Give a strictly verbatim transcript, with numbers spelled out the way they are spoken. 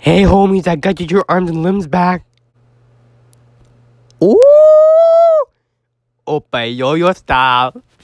Hey, homies, I got you your arms and limbs back. Ooh! Opa yo-yo style.